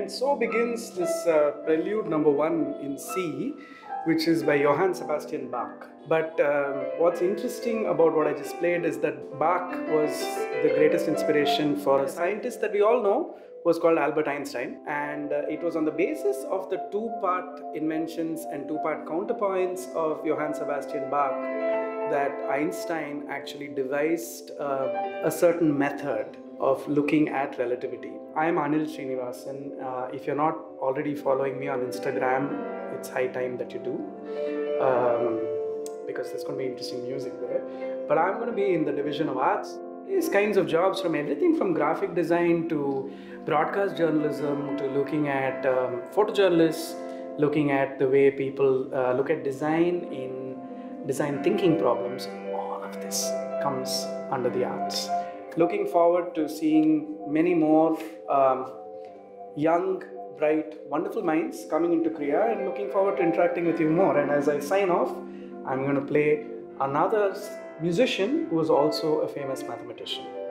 And so begins this prelude number 1 in C, which is by Johann Sebastian Bach. But what's interesting about what I just played is that Bach was the greatest inspiration for a scientist that we all know was called Albert Einstein, and it was on the basis of the two-part inventions and two-part counterpoints of Johann Sebastian Bach that Einstein actually devised a certain method of looking at relativity. I am Anil Srinivasan. If you're not already following me on Instagram, it's high time that you do, because there's going to be interesting music there. But I'm going to be in the division of arts. These kinds of jobs, from everything from graphic design to broadcast journalism to looking at photojournalists, looking at the way people look at design in design thinking problems. All of this comes under the arts. Looking forward to seeing many more young, bright, wonderful minds coming into Krea, and looking forward to interacting with you more. And as I sign off, I'm going to play another musician who is also a famous mathematician.